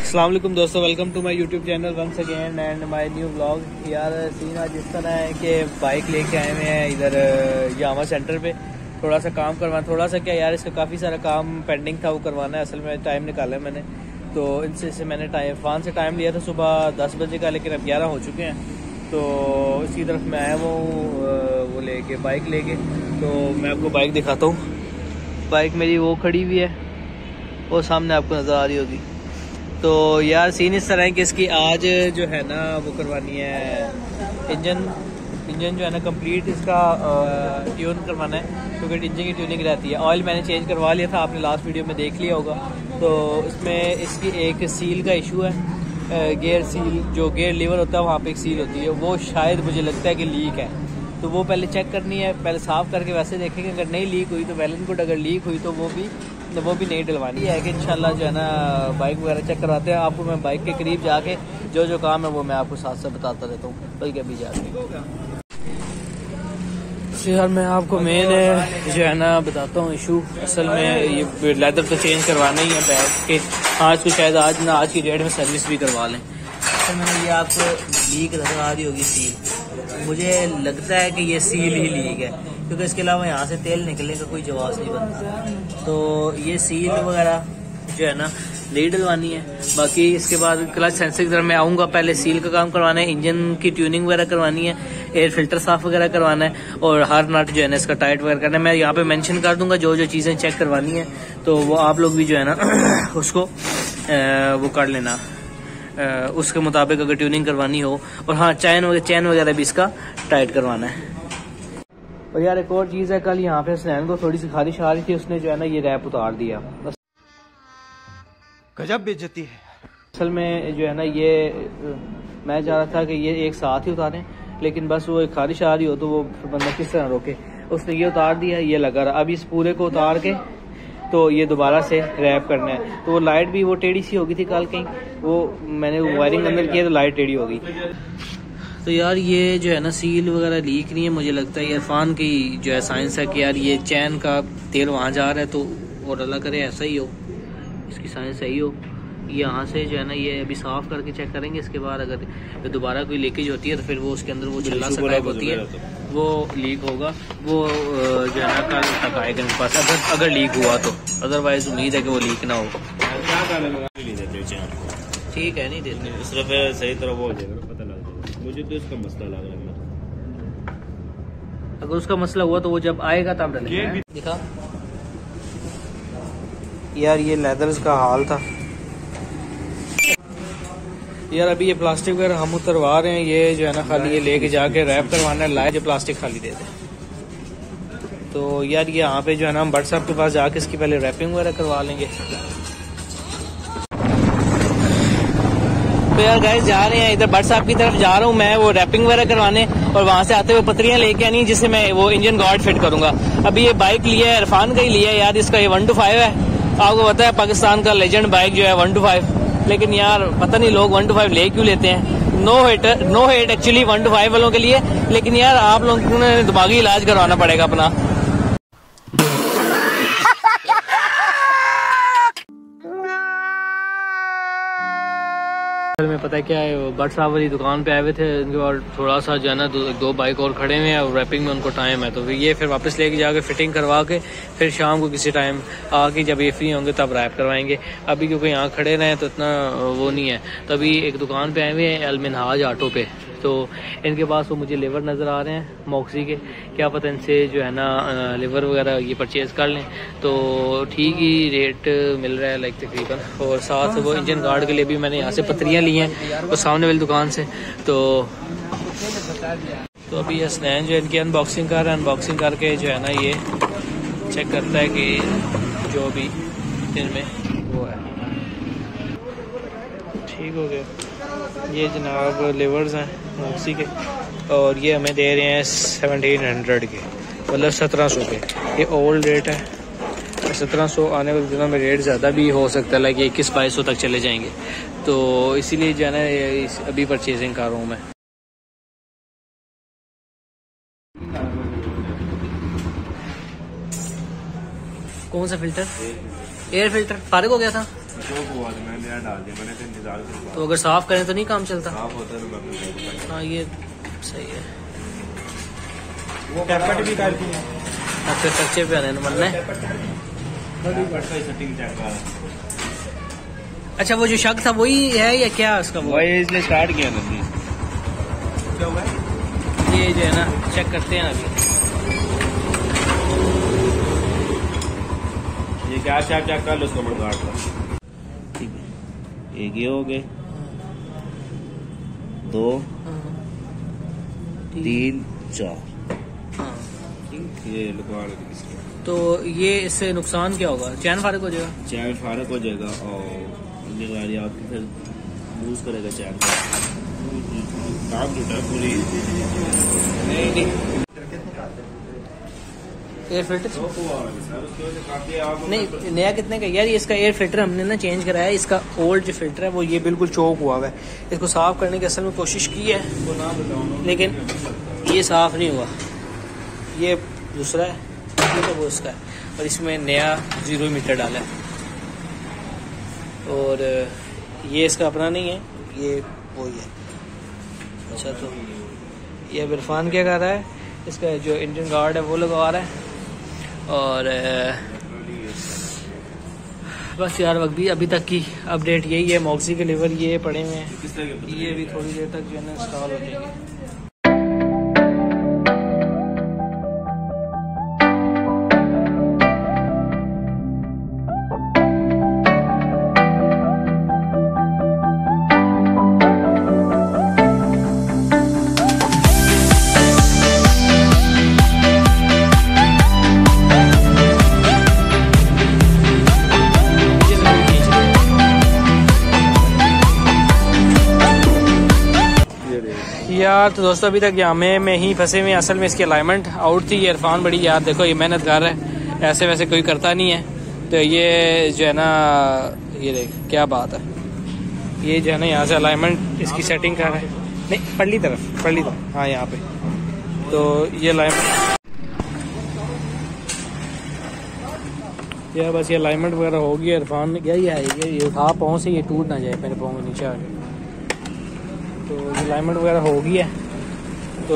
अस्सलाम वालेकुम दोस्तों, welcome to my YouTube channel once again and my new vlog. यार सीन आज इस तरह है कि बाइक लेके आए हुए हैं इधर यामा सेंटर पे। थोड़ा सा काम करवाना, थोड़ा सा क्या यार, इसका काफ़ी सारा काम पेंडिंग था, वो करवाना है। असल में टाइम निकाला है मैंने, तो इनसे मैंने फ़ान से टाइम लिया था सुबह 10 बजे का, लेकिन अब 11 हो चुके हैं। तो इसी तरफ मैं आया हुआ हूँ वो लेके, बाइक लेके। तो मैं आपको बाइक दिखाता हूँ। बाइक मेरी वो खड़ी हुई है, वो सामने आपको नज़र आ रही होगी। तो यार सीन इस तरह है कि इसकी आज जो है ना वो करवानी है इंजन जो है ना कंप्लीट इसका ट्यून करवाना है, क्योंकि इंजन की ट्यूनिंग रहती है। ऑयल मैंने चेंज करवा लिया था, आपने लास्ट वीडियो में देख लिया होगा। तो इसमें इसकी एक सील का इशू है, गेयर सील, जो गेयर लीवर होता है वहाँ पे एक सील होती है, वो शायद मुझे लगता है कि लीक है। तो वो पहले चेक करनी है, पहले साफ़ करके वैसे देखेंगे। अगर नहीं लीक हुई तो वेल एंड गुड, अगर लीक हुई तो वो भी नहीं डलवानी है कि इंशाल्लाह जो है ना बाइक वगैरह चेक करवाते हैं। आपको मैं बाइक के करीब जाके जो काम है वो मैं आपको साथ साथ बताता रहता हूँ, बल्कि अभी जाके यार मैं आपको मेन जो है ना बताता हूँ इशू। असल में ये लेदर तो चेंज करवाना ही है बैग के, आज को शायद आज की डेट में सर्विस भी करवा लें। असल में ये आपको लीक नजर आ रही होगी सील, मुझे लगता है कि ये सील ही लीक है, क्योंकि इसके अलावा यहाँ से तेल निकलने का कोई जवाब नहीं बनता। तो ये सील वगैरह जो है ना नहीं डलवानी है। बाकी इसके बाद क्लच सेंसर की तरफ मैं आऊँगा, पहले सील का काम करवाना है, इंजन की ट्यूनिंग वगैरह करवानी है, एयर फिल्टर साफ वगैरह करवाना है, और हर नट जो है ना इसका टाइट वगैरह करना है। मैं यहाँ पे मेंशन कर दूंगा जो चीज़ें चेक करवानी है, तो वो आप लोग भी जो है ना उसको वो कर लेना, उसके मुताबिक अगर ट्यूनिंग करवानी हो। और हाँ, चैन वगैरह भी इसका टाइट करवाना है। और यार एक और चीज़ है, कल यहाँ पे स्नैन को थोड़ी सी खारिश आ रही थी, उसने जो है ना ये रैप उतार दिया। बस गजब बेइज्जती है। असल में जो है ना ये मैं चाह रहा था कि ये एक साथ ही उतारें, लेकिन बस वो एक खारिश आ रही हो तो वो बंदा किस तरह रोके। उसने ये उतार दिया, ये लगा रहा। अब इस पूरे को उतार के तो ये दोबारा से रैप करना है। तो वो लाइट भी वो टेढ़ी सी हो गई थी कल कहीं, वो मैंने वायरिंग अंदर किया तो लाइट टेढ़ी हो गई। तो यार ये जो है ना सील वगैरह लीक नहीं है, मुझे लगता है इरफान की जो है साइंस है कि यार ये चैन का तेल वहाँ जा रहा है, तो और अल्लाह करे ऐसा ही हो, इसकी साइंस सही हो। यहाँ से जो है ना ये अभी साफ करके चेक करेंगे। इसके बाद अगर दोबारा कोई लीकेज होती है तो फिर वो उसके अंदर वो छल्ला सा टाइप होती है, वो लीक होगा, वो जो है ना कल तक आएगा मेरे पास, अगर लीक हुआ तो। अदरवाइज उम्मीद है कि वो लीक ना हो। ठीक है, नहीं देते सिर्फ सही तरह वो हो जाएगा, पता लग जाएगा। मुझे तो इसका मसला लग रहा है, अगर उसका मसला हुआ तो वो जब आएगा तब डलेगा। दिखा यार ये लेदर्स का हाल था यार। अभी ये प्लास्टिक वगैरह हम उतरवा रहे हैं, ये जो है ना खाली ये लेके जाके रैप करवाना है, लाए जो प्लास्टिक खाली दे दे। तो यार ये यहाँ पे जो है ना हम भट्ट साहब के पास जाके इसकी पहले रैपिंग वगैरह करवा लेंगे। तो यार गाइस जा रहे हैं इधर भट्ट साहब की तरफ जा रहा हूँ मैं, वो रैपिंग वगैरह करवाने, और वहाँ से आते हुए पत्रियाँ लेके आनी जिससे मैं वो इंजन गार्ड फिट करूंगा। अभी ये बाइक लिया है इरफान का ही लिया है यार, इसका ये 125 है। आपको पता है पाकिस्तान का लेजेंड बाइक जो है 125, लेकिन यार पता नहीं लोग 125 ले क्यों लेते हैं। नो हेट एक्चुअली 125 वालों के लिए, लेकिन यार आप लोगों ने दिमागी इलाज करवाना पड़ेगा अपना। में पता है क्या है, भट्ट साहब वाली दुकान पे आए हुए थे, उनके बाद थोड़ा सा जो है ना दो बाइक और खड़े हुए हैं, और रैपिंग में उनको टाइम है, तो ये फिर वापस लेके जाके फिटिंग करवा के फिर शाम को किसी टाइम आके जब ये फ्री होंगे तब रैप करवाएंगे। अभी क्योंकि यहाँ खड़े रहे तो इतना वो नहीं है। तो अभी एक दुकान पे आए हुए हैं अलमिनहाज ऑटो पे, तो इनके पास वो मुझे लेवर नज़र आ रहे हैं मॉक्सी के, क्या पता इनसे जो है ना लेवर वगैरह ये परचेज़ कर लें तो ठीक ही रेट मिल रहा है लाइक तकरीबन। और साथ वो इंजन गार्ड के लिए भी मैंने यहाँ से पत्रियाँ ली हैं वो सामने वाली दुकान से। तो अभी ये स्नैन जो इनकी अनबॉक्सिंग कर रहा है, अनबॉक्सिंग करके जो है ना ये चेक करता है कि जो भी इनमें वो है ठीक हो गया। ये जनाब लेवर्स हैं मॉक्सी के, और ये हमें दे रहे हैं 1700 के, मतलब 1700 के। ये ओल्ड रेट है, 1700 आने वाले दिनों में रेट ज़्यादा भी हो सकता है, लाइक 2100-2200 तक चले जाएंगे। तो इसीलिए जो है ना अभी परचेजिंग कर रहा हूँ मैं। कौन सा फिल्टर? एयर फिल्टर फारिग हो गया था। जो हुआ तो मैंने नया डाल दिया, मैंने तो इंतजार किया। तो अगर साफ करें तो नहीं काम चलता? साफ होता है तो मैं अपने भाई को बताऊंगा। हाँ ये सही है। वो टैपट भी कर दिया। अब फिर खर्चे पे आने बनना है। सेटिंग चेक कर। अच्छा वो जो शक था वही है या क्या उसका? वो वही इसलिए स्टार्ट किया था। क्या हुआ? ये जो है ना चेक करते हैं अभी। ये क्या चेक कर लो उसको मड़गाड़ का। ठीक है, एक ये हो गए, 2 3 4। हाँ ये लगवा लो किसी। तो ये इससे नुकसान क्या होगा? चैन फारक हो जाएगा? चैन फारक हो जाएगा और गाड़ी आपकी फिर लूज करेगा चैन का। काम टूटा है पूरी। नहीं एयर फिल्टर नहीं नहीं नया कितने का यार? ये इसका एयर फिल्टर हमने ना चेंज कराया है। इसका ओल्ड जो फिल्टर है वो ये बिल्कुल चौक हुआ है। इसको साफ करने की असल में कोशिश की है लेकिन ये साफ नहीं हुआ। ये दूसरा है, ये तो वो इसका है और इसमें नया 0 मीटर डाला है। और ये इसका अपना नहीं है, ये वही है। अच्छा तो ये इरफान क्या कर रहा है? इसका जो इंजन गार्ड है वो लगवा रहा है। और बस यार अभी तक की अपडेट यही है। मॉक्सी के लीवर ये पड़े हुए हैं, ये भी थोड़ी देर तक जो है ना इंस्टॉल हो जाएंगे। यार तो दोस्तों अभी तक जामे में ही फंसे हुए। असल में इसकी अलाइनमेंट आउट थी। ये इरफान बड़ी यार देखो ये मेहनत कर रहा है, ऐसे वैसे कोई करता नहीं है। तो ये जो है ना ये देख क्या बात है, ये जो है ना यहाँ से अलाइनमेंट इसकी सेटिंग कर रहा है। नहीं पल्ली तरफ हाँ यहाँ पे। तो ये अलाइनमेंट यार बस ये अलाइनमेंट वगैरह हो गया। इरफान ने क्या ये उठा पाँव से ये टूट ना जाए मेरे पाँव के नीचे आ गए। तो अलाइनमेंट वगैरह हो गई है। तो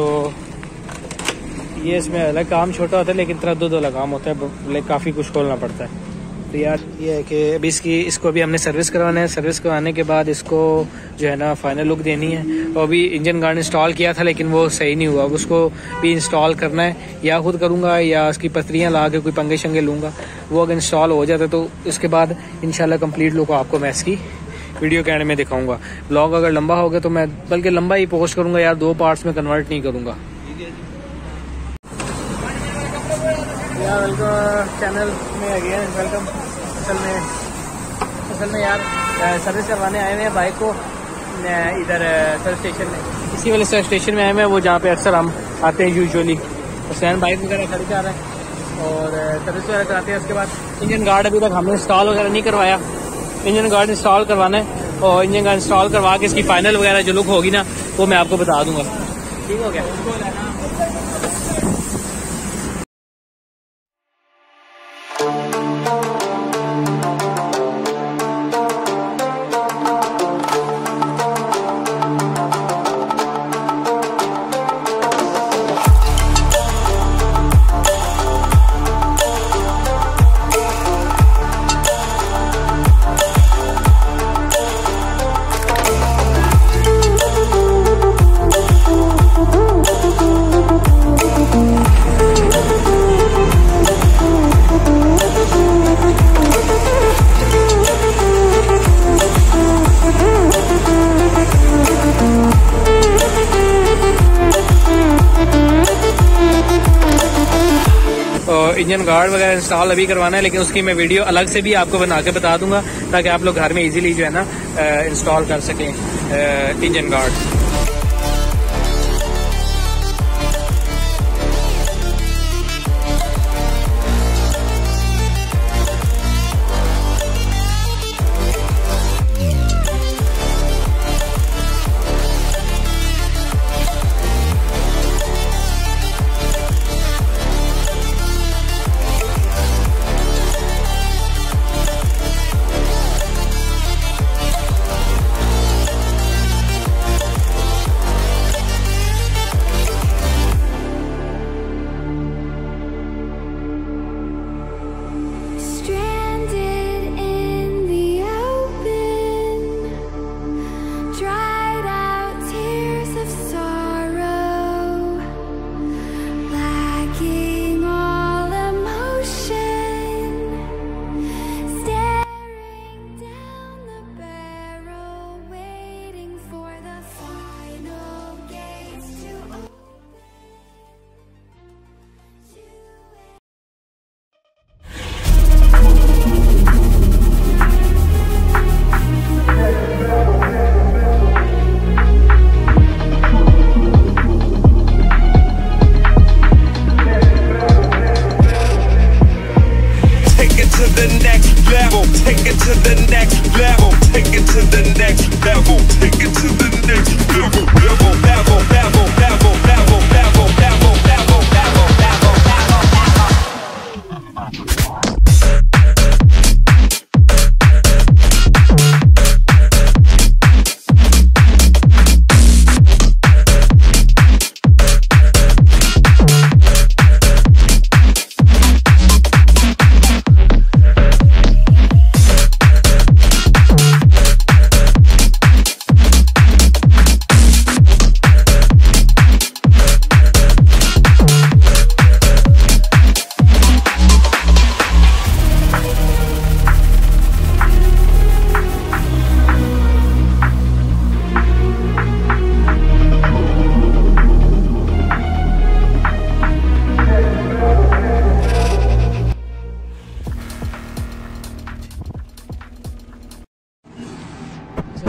ये इसमें अलग काम छोटा होता है लेकिन तरद्दुद वाला काम होता है, काफ़ी कुछ खोलना पड़ता है। तो यार ये है कि अभी इसको अभी हमने सर्विस करवाना है। सर्विस करवाने के बाद इसको जो है ना फाइनल लुक देनी है। और अभी इंजन गार्ड इंस्टॉल किया था लेकिन वो सही नहीं हुआ। उसको भी इंस्टॉल करना है, या खुद करूँगा या उसकी पत्रियाँ ला के कोई पंगे शंगे लूँगा। वो अगर इंस्टॉल हो जाता तो उसके बाद इंशाल्लाह कंप्लीट लुक आपको मैं इसकी वीडियो के एंड में दिखाऊंगा। ब्लॉग अगर लंबा होगा तो मैं बल्कि लंबा ही पोस्ट करूंगा यार, 2 पार्ट्स में कन्वर्ट नहीं करूंगा। यार वेलकम चैनल में अगेन वेलकम। असल में यार सर्विस करवाने आए हुए हैं बाइक को इधर सर्विस स्टेशन में। इसी वाले सर्विस स्टेशन में आए हुए हैं, वो जहाँ पे अक्सर हम आते हैं यूजुअली। हुसैन बाइक वगैरह खरीद जा रहे हैं और सर्विस वगैरह कराते हैं। उसके बाद इंजन गार्ड अभी तक हमने इंस्टॉल वगैरह नहीं करवाया। इंजन गार्ड इंस्टॉल करवाना है और इंजन गार्ड इंस्टॉल करवा के इसकी फाइनल वगैरह जो लुक होगी ना वो मैं आपको बता दूंगा। ठीक हो गया? इंजन गार्ड वगैरह इंस्टॉल अभी करवाना है लेकिन उसकी मैं वीडियो अलग से भी आपको बना के बता दूंगा ताकि आप लोग घर में इजीली जो है ना इंस्टॉल कर सकें इंजन गार्ड।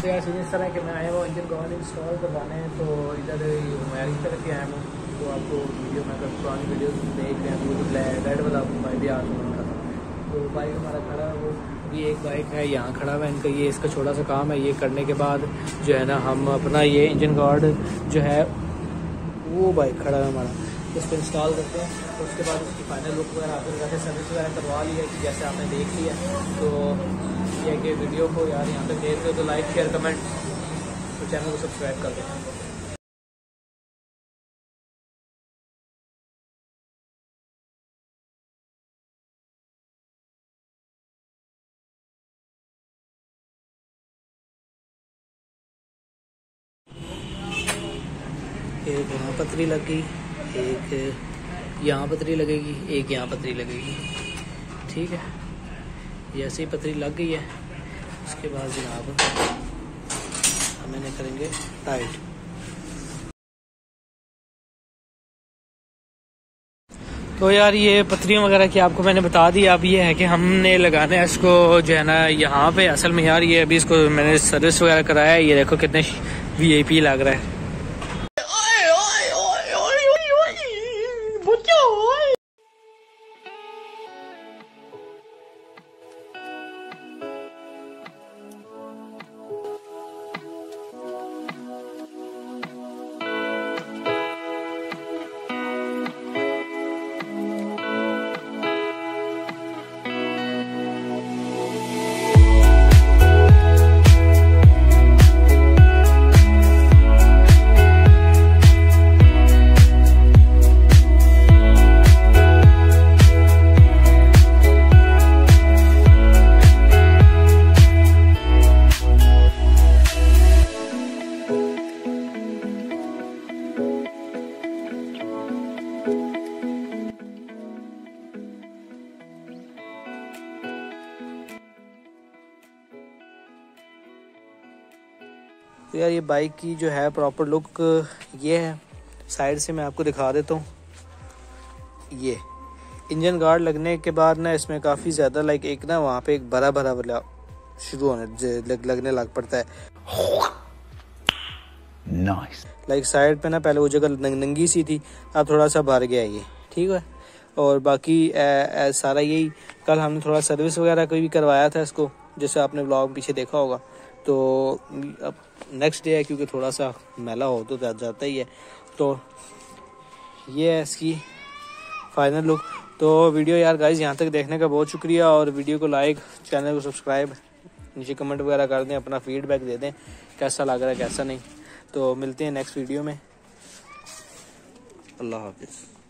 तो यार सीन इस तरह कि मैं आया वो इंजन गार्ड इंस्टॉल करवाने हैं, तो इधर मैं इस तरह के आया हूँ। तो आपको वीडियो में अगर पुरानी वीडियो देख रहे हैं तो वो जो रेड वाला बाइक भी आज उनका था, तो बाइक हमारा खड़ा है। वो ये एक बाइक है यहाँ खड़ा हुआ है इनका, ये इसका छोटा सा काम है। ये करने के बाद जो है ना हम अपना ये इंजन गार्ड जो है वो बाइक खड़ा है हमारा, इस पर इंस्टॉल करते हैं। तो उसके बाद उसकी फाइनल लुक वगैरह आते हैं, सर्विस वगैरह करवा ली है कि जैसे आपने देख लिया। तो ये है कि वीडियो को यार यहाँ तक देख रहे हो तो लाइक शेयर कमेंट, तो चैनल को सब्सक्राइब कर दें। एक वहाँ पतरी लग गई, एक यहाँ पतरी लगेगी, एक यहाँ पतरी लगेगी। ठीक है, ये ऐसे ही पतरी लग गई है। उसके बाद जनाब हम इन्हें करेंगे टाइट। तो यार ये पतरियों वगैरह की आपको मैंने बता दी। अब ये है कि हमने लगाना है इसको जो है ना यहाँ पे। असल में यार ये अभी इसको मैंने सर्विस वगैरह कराया है, ये देखो कितने VIP लग रहा है। तो यार ये बाइक की जो है प्रॉपर लुक ये है। साइड से मैं आपको दिखा देता हूँ। ये इंजन गार्ड लगने के बाद ना इसमें काफ़ी ज़्यादा लाइक एक ना वहाँ पे एक भरा भरा वाला शुरू होने लगने लग पड़ता है। नाइस। लाइक साइड पे ना पहले वो जगह नंगी सी थी, अब थोड़ा सा भर गया ये। ठीक है, और बाकी सारा यही। कल हमने थोड़ा सर्विस वगैरह कोई भी करवाया था इसको, जैसे आपने ब्लॉग पीछे देखा होगा। तो अब नेक्स्ट डे है क्योंकि थोड़ा सा मैला हो तो जाता ही है। तो ये है इसकी फाइनल लुक। तो वीडियो यार गाइस यहाँ तक देखने का बहुत शुक्रिया, और वीडियो को लाइक, चैनल को सब्सक्राइब, नीचे कमेंट वगैरह कर दें, अपना फीडबैक दे दें कैसा लग रहा है कैसा नहीं। तो मिलते हैं नेक्स्ट वीडियो में। अल्लाह हाफिज़।